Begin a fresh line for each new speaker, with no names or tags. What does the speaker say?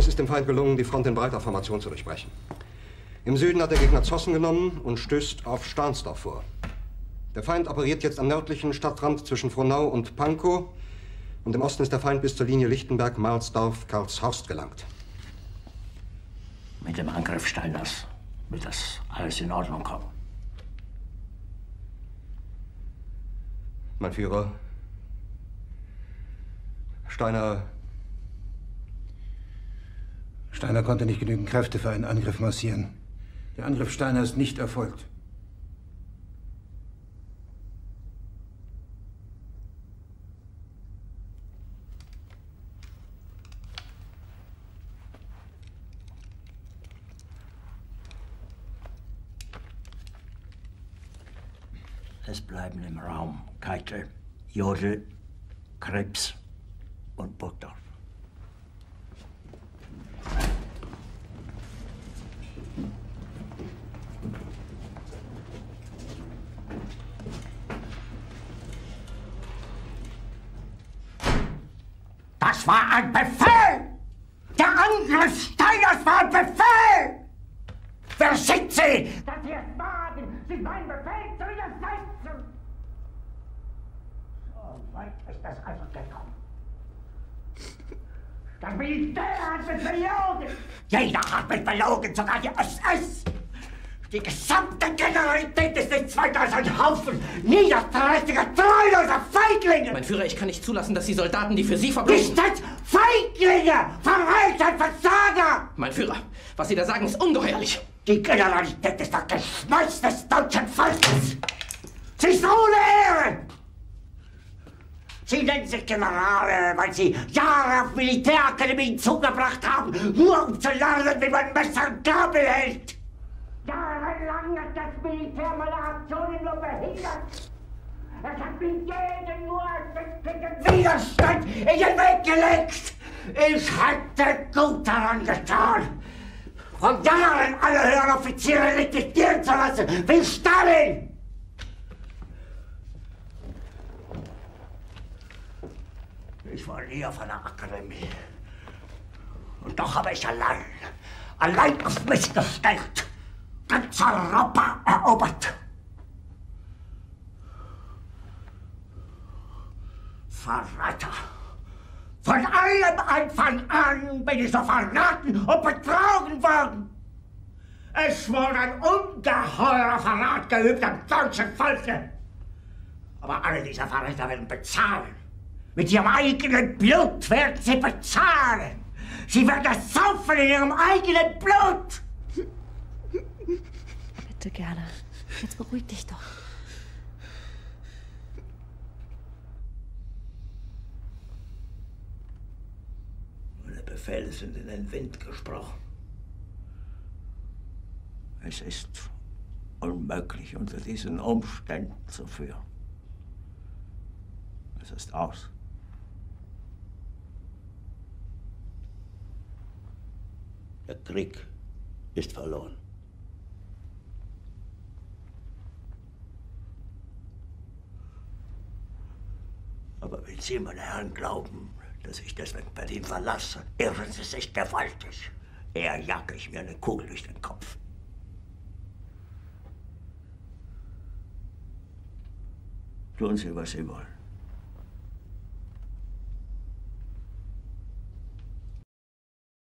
Es ist dem Feind gelungen, die Front in breiter Formation zu durchbrechen. Im Süden hat der Gegner Zossen genommen und stößt auf Stahnsdorf vor. Der Feind operiert jetzt am nördlichen Stadtrand zwischen Frohnau und Pankow. Und im Osten ist der Feind bis zur Linie Lichtenberg-Marsdorf-Karlshorst gelangt.
Mit dem Angriff Steiners wird das alles in Ordnung kommen.
Mein Führer, Steiner
konnte nicht genügend Kräfte für einen Angriff massieren. Der Angriff Steiner ist nicht erfolgt.
Es bleiben im Raum Keitel, Jodl, Krebs und Burgdorf.
Das war ein Befehl! Der Angriff Steiners war ein Befehl! Wer sind Sie, dass Sie es wagen, sich meinen Befehl zu widersetzen? So weit ist es also gekommen. Das Militär hat mich belogen! Jeder hat mich belogen, sogar die SS! Die gesamte Generalität ist nichts weiter als ein Haufen niederträchtiger, treuloser Feiglinge!
Mein Führer, ich kann nicht zulassen, dass die Soldaten, die für Sie verbringen...
Nicht als Feiglinge! Verreiter, Versager!
Mein Führer, was Sie da sagen, ist ungeheuerlich!
Die Generalität ist das Geschmeiß des deutschen Volkes! Sie ist ohne Ehre! Sie nennen sich Generale, weil Sie Jahre auf Militärakademien zugebracht haben, nur um zu lernen, wie man Messer und Gabel hält! Jahrelang hat das Militär meine Aktionen nur behindert. Es hat mich jeden nur erschrecklichen Widerstand in den Weg gelegt. Ich hätte gut daran getan, von Jahren alle höheren Offiziere liquidieren zu lassen, wie Stalin. Ich war nie auf einer Akademie. Und doch habe ich allein auf mich gestellt, ganz Europa erobert. Verräter! Von allem Anfang an bin ich so verraten und betrogen worden. Es wurde ein ungeheurer Verrat geübt am deutschen Volke. Aber alle diese Verräter werden bezahlen. Mit ihrem eigenen Blut werden sie bezahlen. Sie werden es saufen in ihrem eigenen Blut.
Bitte gerne. Jetzt beruhig dich doch.
Meine Befehle sind in den Wind gesprochen. Es ist unmöglich, unter diesen Umständen zu führen. Es ist aus. Der Krieg ist verloren. Aber wenn Sie, meine Herren, glauben, dass ich deswegen Berlin verlasse, irren Sie sich gewaltig. Eher jage ich mir eine Kugel durch den Kopf. Tun Sie, was Sie wollen.